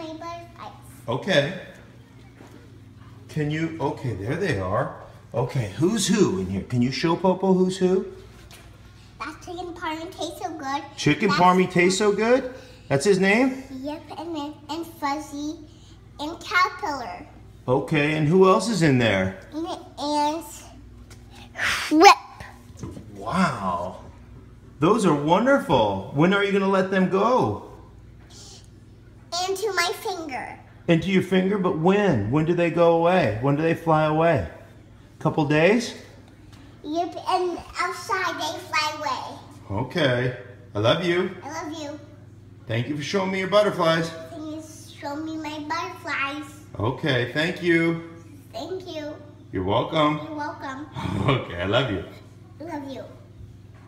my butterflies. Okay. Can you, okay, there they are. Okay, who's who in here? Can you show Popo who's who? That chicken parmy tastes so good. Chicken parmy tastes so good? That's his name? Yep, and Fuzzy and Caterpillar. Okay, and who else is in there? And Whip. Wow. Those are wonderful. When are you going to let them go? Into my finger. Into your finger? But when? When do they go away? When do they fly away? Couple days? Yep, and outside they fly away. Okay. I love you. I love you. Thank you for showing me your butterflies. Can you show me my butterflies? Okay, thank you. Thank you. You're welcome. You're welcome. Okay, I love you. I love you.